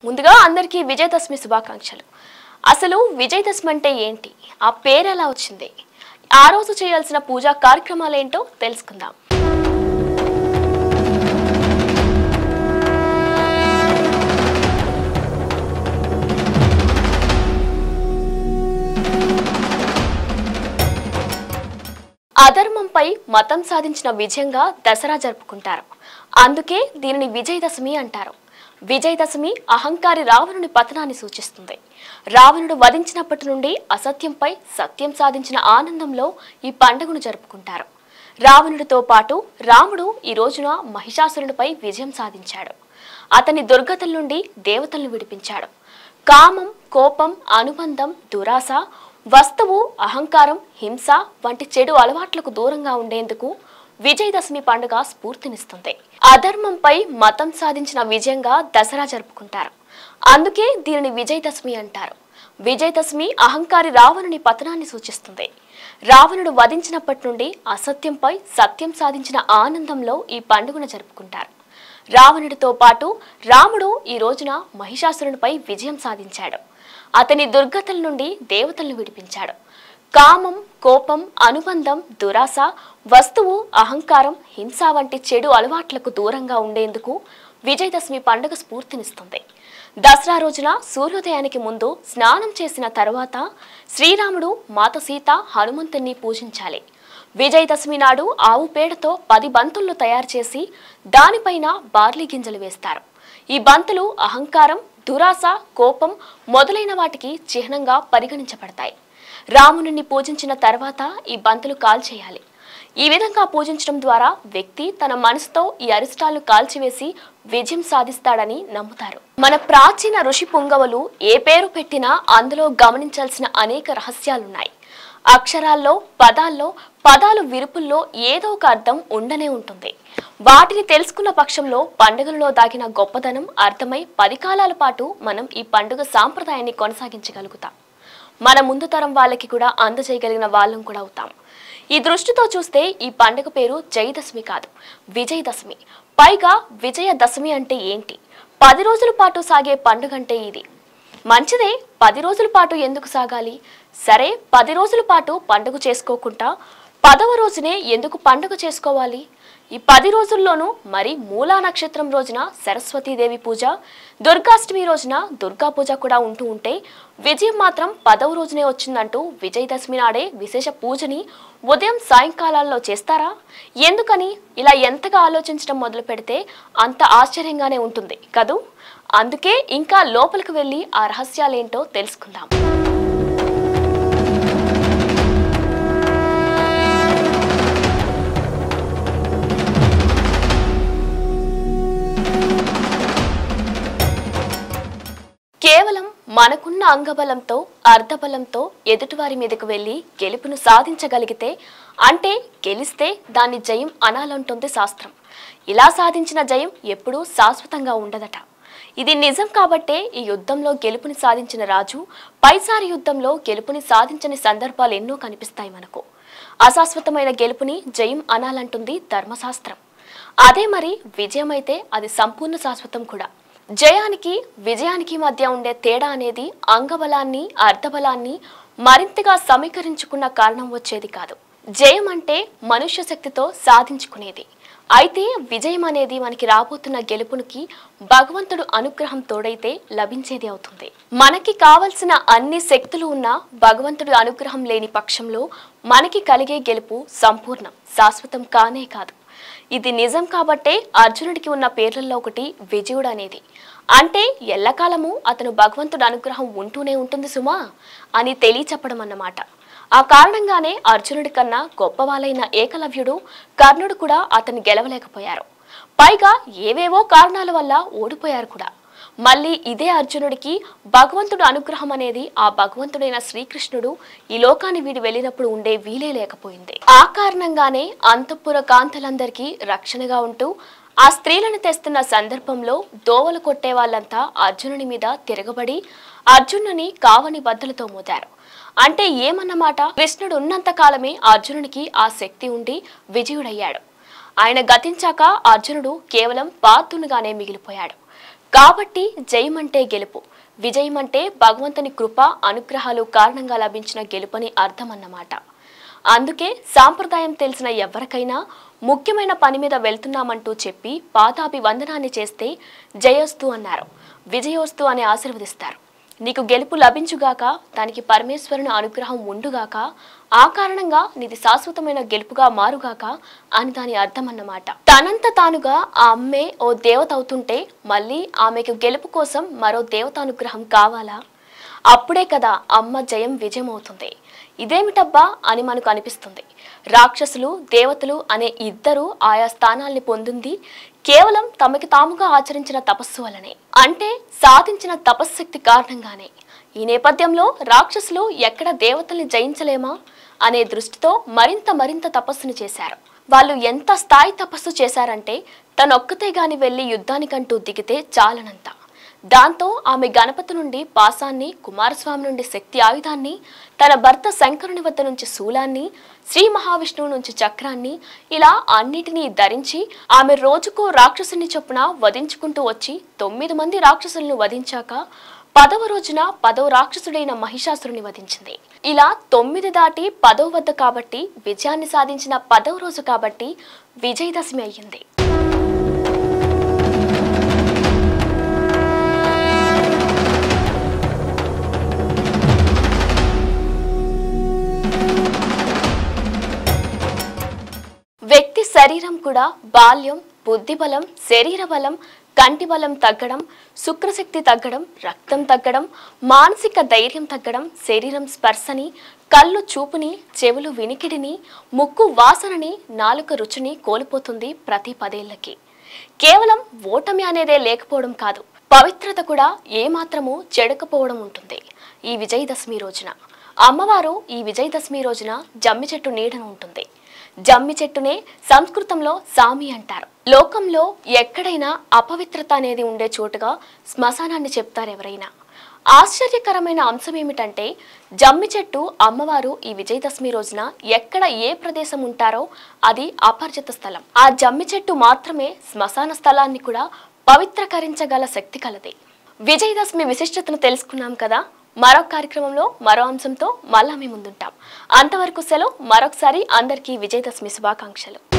ముందుగా అందరికీ విజయదశమి శుభాకాంక్షలు. అసలు విజయదశమి అంటే ఏంటి? ఆ పేరు ఎలా వచ్చింది? ఆ రోజు చేయాల్సిన పూజా కార్యక్రమాలు ఏంటో తెలుసుకుందాం. అధర్మంపై మతం సాధించిన విజయంగా దసరా జరుపుకుంటారు. అందుకే దీనిని విజయదశమి అంటారు. విజయదశమి అహంకారి రావణుని పతనాన్ని సూచిస్తుంది. రావణుడు వధించినప్పటి నుండి అసత్యంపై సత్యం సాధించిన ఆనందంలో ఈ పండుగను జరుపుకుంటారు. రావణుడితో పాటు రాముడు ఈ రోజున మహిషాసురునిపై విజయం సాధించాడు. అతని దుర్గతుల నుండి దేవతలను విడిపించాడు. కామం, కోపం, అనుబంధం, దురాశ, వస్తువు, అహంకారం, హింస వంటి చెడు అలవాట్లకు దూరంగా ఉండేందుకు విజయదశమి పండుగ స్ఫూర్తినిస్తుంది. అధర్మంపై మతం సాధించిన విజయంగా దసరా జరుపుకుంటారు. అందుకే దీనిని విజయదశమి అంటారు. విజయదశమి అహంకారి రావణుని పతనాన్ని సూచిస్తుంది. రావణుడు వధించినప్పటి నుండి అసత్యంపై సత్యం సాధించిన ఆనందంలో ఈ పండుగను జరుపుకుంటారు. రావణుడితో పాటు రాముడు ఈ రోజున మహిషాసురునిపై విజయం సాధించాడు. అతని దుర్గతుల నుండి దేవతలను విడిపించాడు. కామం, కోపం, అనుబంధం, దురాశ, వస్తువు, అహంకారం, హింస వంటి చెడు అలవాట్లకు దూరంగా ఉండేందుకు విజయదశమి పండుగ స్ఫూర్తినిస్తుంది. దసరా రోజున సూర్యోదయానికి ముందు స్నానం చేసిన తర్వాత శ్రీరాముడు, మాత సీత, హనుమంతుని పూజించాలి. విజయదశమి నాడు ఆవు పేడతో 10 బంతులను తయారు చేసి దానిపైన బార్లీ గింజలు వేస్తారు. ఈ బంతులు అహంకారం, దురాశ, కోపం మొదలైన వాటికి చిహ్నంగా పరిగణించబడతాయి. రాముని పూజించిన తర్వాత ఈ బంతులు కాల్చేయాలి. ఈ విధంగా పూజించడం ద్వారా వ్యక్తి తన మనసుతో ఈ అరిష్టాలను కాల్చివేసి విజయం సాధిస్తాడని నమ్ముతారు. మన ప్రాచీన ఋషి పుంగవులు ఏ పేరు పెట్టినా అందులో గమనించాల్సిన అనేక రహస్యాలున్నాయి. అక్షరాల్లో, పదాలు విరుపుల్లో ఏదో ఒక అర్థం ఉండనే ఉంటుంది. వాటిని తెలుసుకున్న పక్షంలో పండుగలలో దాగిన గొప్పదనం అర్థమై 10 కాలాల పాటు మనం ఈ పండుగ సాంప్రదాయాన్ని కొనసాగించగలుగుతాం. మన ముందు తరం వాళ్ళకి కూడా అందజేయగలిగిన వాళ్ళం కూడా అవుతాం. ఈ దృష్టితో చూస్తే ఈ పండుగ పేరు జయదశమి కాదు, విజయదశమి. పైగా విజయదశమి అంటే ఏంటి? 10 రోజుల పాటు సాగే పండుగ అంటే ఇది. మంచిదే, 10 రోజుల పాటు ఎందుకు సాగాలి? సరే, 10 రోజుల పాటు పండుగ చేసుకోకుండా 10వ రోజునే ఎందుకు పండుగ చేసుకోవాలి? ఈ 10 రోజుల్లోనూ మరి మూలా నక్షత్రం రోజున సరస్వతీదేవి పూజ, దుర్గాష్టమి రోజున దుర్గా పూజ కూడా ఉంటే విజయం మాత్రం 10వ రోజునే వచ్చిందంటూ విజయదశమి నాడే విశేష పూజని ఉదయం సాయంకాలాల్లో చేస్తారా? ఎందుకని ఇలా ఎంతగా ఆలోచించడం మొదలు పెడితే అంత ఆశ్చర్యంగానే ఉంటుంది కదూ. అందుకే ఇంకా లోపలికి వెళ్ళి ఆ రహస్యాలేంటో తెలుసుకుందాం. కేవలం మనకున్న అంగబలంతో, అర్ధబలంతో ఎదుటివారి మీదకు వెళ్లి గెలుపును సాధించగలిగితే, అంటే గెలిస్తే దాన్ని జయం అనాలంటుంది శాస్త్రం. ఇలా సాధించిన జయం ఎప్పుడూ శాశ్వతంగా ఉండదట. ఇది నిజం కాబట్టే ఈ యుద్ధంలో గెలుపుని సాధించిన రాజు పైసారి యుద్ధంలో గెలుపుని సాధించని సందర్భాలు ఎన్నో కనిపిస్తాయి మనకు. అశాశ్వతమైన గెలుపుని జయం అనాలంటుంది ధర్మశాస్త్రం. అదే మరి విజయం అయితే అది సంపూర్ణ శాశ్వతం కూడా. జయానికి విజయానికి మధ్య ఉండే తేడా అనేది అంగబలాన్ని, అర్ధబలాన్ని మరింతగా సమీకరించుకున్న కారణం వచ్చేది కాదు. జయం అంటే మనుష్య శక్తితో సాధించుకునేది. అయితే విజయం అనేది మనకి రాబోతున్న గెలుపునికి భగవంతుడు అనుగ్రహం తోడైతే లభించేది అవుతుంది. మనకి కావలసిన అన్ని శక్తులు ఉన్నా భగవంతుడి అనుగ్రహం లేని పక్షంలో మనకి కలిగే గెలుపు సంపూర్ణం, శాశ్వతం కానే కాదు. ఇది నిజం కాబట్టే అర్జునుడికి ఉన్న పేర్లలో ఒకటి విజయుడు అనేది. అంటే ఎల్లకాలము అతను భగవంతుడి అనుగ్రహం ఉంటూనే ఉంటుంది సుమా అని తెలియచెప్పడం అన్నమాట. ఆ కారణంగానే అర్జునుడి కన్నా గొప్పవాళ్ళైన ఏకలవ్యుడు, కర్ణుడు కూడా అతన్ని గెలవలేకపోయారు. పైగా ఏవేవో కారణాల వల్ల ఓడిపోయారు కూడా. మళ్ళీ ఇదే అర్జునుడికి భగవంతుడు అనుగ్రహం అనేది ఆ భగవంతుడైన శ్రీకృష్ణుడు ఈ లోకాన్ని వీడి వెళ్ళినప్పుడు ఉండే వీలే లేకపోయింది. ఆ కారణంగానే అంతఃపుర కాంతలందరికీ రక్షణగా ఉంటూ ఆ స్త్రీలను తెస్తున్న సందర్భంలో దోవలు కొట్టే వాళ్ళంతా అర్జునుని మీద తిరగబడి అర్జునుని కావని బద్దలతో మోదారు. అంటే ఏమన్నమాట? కృష్ణుడు ఉన్నంత కాలమే అర్జునునికి ఆ శక్తి ఉండి విజయుడయ్యాడు. ఆయన గతించాక అర్జునుడు కేవలం పార్థునిగానే మిగిలిపోయాడు. కాబట్టి జయమంటే గెలుపు, విజయమంటే భగవంతుని కృప అనుగ్రహాలు కారణంగా లభించిన గెలుపని అర్థం అన్నమాట. అందుకే సాంప్రదాయం తెలిసిన ఎవరికైనా ముఖ్యమైన పని మీద వెళ్తున్నామంటూ చెప్పి పాదాభివందనాన్ని చేస్తే జయోస్తు అన్నారు, విజయోస్తు అని ఆశీర్వదిస్తారు. నీకు గెలుపు లభించుగాక, దానికి పరమేశ్వరుని అనుగ్రహం ఉండుగాక, ఆ కారణంగా నీది శాశ్వతమైన గెలుపుగా మారుగాక అని దాని అర్థం అన్నమాట. తనంత తానుగా ఆ అమ్మే ఓ దేవత అవుతుంటే మళ్ళీ ఆమెకు గెలుపు కోసం మరో దేవతానుగ్రహం కావాలా? అప్పుడే కదా అమ్మ జయం విజయం అవుతుంది. ఇదేమిటబ్బా అని మనకు అనిపిస్తుంది. రాక్షసులు దేవతలు అనే ఇద్దరు ఆయా స్థానాల్ని పొందింది కేవలం తమకి తాముగా ఆచరించిన తపస్సు వల్లనే, అంటే సాధించిన తపశ్శక్తి కారణంగానే. ఈ నేపథ్యంలో రాక్షసులు ఎక్కడ దేవతల్ని జయించలేమా అనే దృష్టితో మరింత తపస్సుని చేశారు. వాళ్ళు ఎంత స్థాయి తపస్సు చేశారంటే తనొక్కతే గాని వెళ్లి యుద్ధానికంటూ దిగితే చాలనంత. దాంతో ఆమె గణపతి నుండి పాసాన్ని, కుమారస్వామి నుండి శక్తి ఆయుధాన్ని, తన భర్త శంకరుని వద్ద నుంచి శూలాన్ని, శ్రీ మహావిష్ణువు నుంచి చక్రాన్ని ఇలా అన్నిటినీ ధరించి ఆమె రోజుకు రాక్షసుని చొప్పున వధించుకుంటూ వచ్చి 9 మంది రాక్షసులను వధించాక 10వ రోజున 10వ రాక్షసుడైన మహిషాసురుని వధించింది. ఇలా 9 దాటి 10వ వద్ద కాబట్టి విజయాన్ని సాధించిన 10వ రోజు కాబట్టి విజయదశమి అయ్యింది. వ్యక్తి శరీరం కూడా బాల్యం, బుద్ధిబలం, శరీర బలం, కంటి బలం తగ్గడం, శుక్రశక్తి తగ్గడం, రక్తం తగ్గడం, మానసిక ధైర్యం తగ్గడం, శరీరం స్పర్శని, కళ్ళు చూపుని, చెవులు వినికిడిని, ముక్కు వాసనని, నాలుక రుచిని కోల్పోతుంది ప్రతి 10 ఏళ్లకి. కేవలం ఓటమి అనేదే లేకపోవడం కాదు, పవిత్రత కూడా ఏమాత్రము చెడకపోవడం ఉంటుంది ఈ విజయదశమి రోజున. అమ్మవారు ఈ విజయదశమి రోజున జమ్మి చెట్టు నీడను ఉంటుంది. జమ్మి చెట్టునే సంస్కృతంలో సామి అంటారు. లోకంలో ఎక్కడైనా అపవిత్రత అనేది ఉండే చోటుగా శ్మశానాన్ని చెప్తారు ఎవరైనా. ఆశ్చర్యకరమైన అంశం ఏమిటంటే జమ్మి చెట్టు అమ్మవారు ఈ విజయదశమి రోజున ఎక్కడ ఏ ప్రదేశం ఉంటారో అది అపరిచిత స్థలం. ఆ జమ్మి చెట్టు మాత్రమే శ్మశాన స్థలాన్ని కూడా పవిత్రకరించగల శక్తి కలది. విజయదశమి విశిష్టతను తెలుసుకున్నాం కదా. మరో కార్యక్రమంలో మరో అంశంతో మళ్ళా మీ ముందుంటాం. అంతవరకు సెలవు. మరొకసారి అందరికీ విజయదశమి శుభాకాంక్షలు.